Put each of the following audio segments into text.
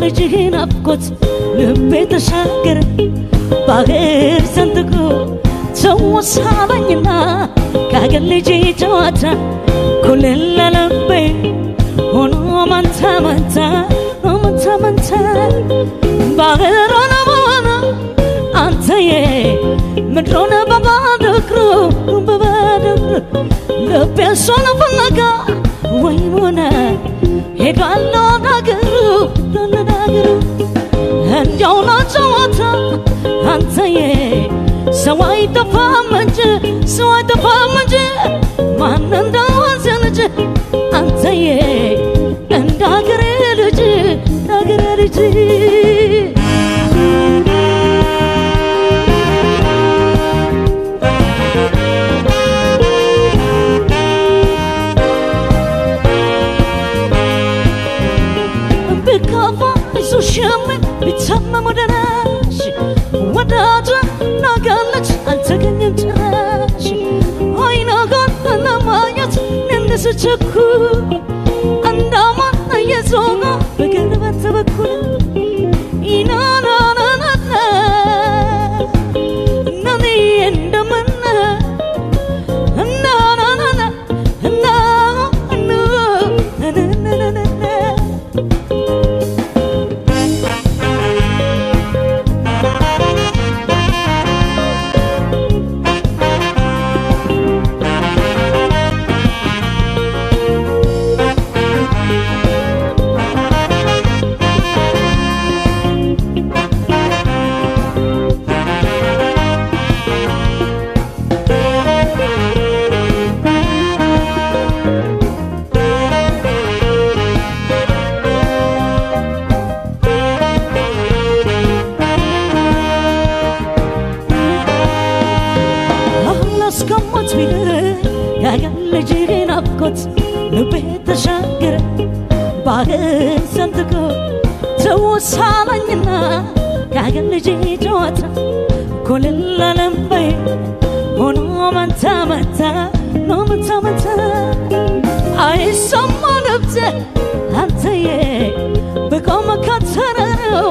ልጅህን አፍቆት ልቤ ተሻገረ ባህር ሰንጥቆ ተወሳለኝና ካገር ልጅ ጨዋታ ኩልል ልቤ ሆኖ መንታ መንታ መንታ መንታ ባህር ሆነ ሆነ አንተዬ ምድሮን በባዶ እግሩ ልቤ እሱን ፍለጋ ወይም ሆነ ሄዷል ለናገሩ እንዲያው ለጨዋታ አንተዬ ሰው አይጠፋም እንጂ ማን እንደ ወንዝ ልጅ አንተዬ እንደ አገሬ ልጅ شمن بتسمم ودناش وداجة ناقلت التقنم تراش هاي ناقل أنا ما يت نندس تشكو عندما يزوغا بقلب تبكو إنا نا نا نا نا نني عندمنا نا نا نا نا نا نا نا نا ልቤት ተሻገረ ባህር ሰንጥቆ ተወሳለኝና ካገር ልጅ ጨዋታ ኩልል ልቤ ሆኖ መንታ መንታ አይሰማ ነፍሴ አንተዬ በቆመ ከተራራው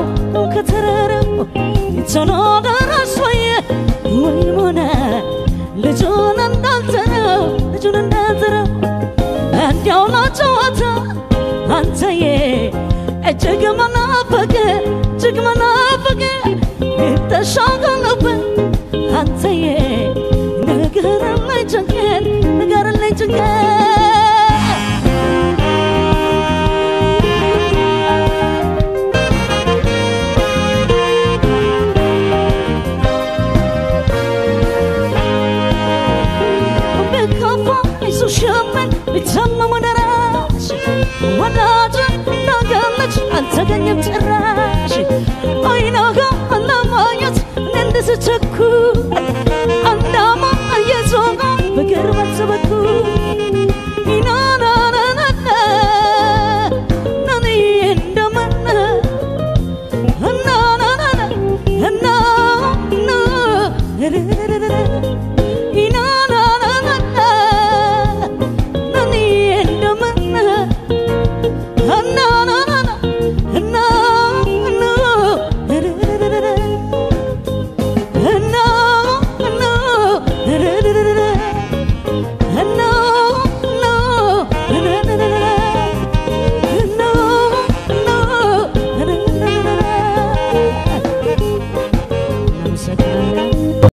ቶሎ ደረስኩኝ ወይም ሆነ ልጁን እንዳልተረው እንዲያው ለጨዋታ አንተዬ እጅግ መናፈቅ ተሻገረብኝ አንተዬ ንገረኝ ጭንቄን شمن بتسمم ودراش وداجة ناقلت التقنم تراش أي ناقا أنا ما يت نندس تشكو عندما يزوغا بقرب تبكو إنا نا نا نا نا ناني عندمنا نا نا نا نا نا نا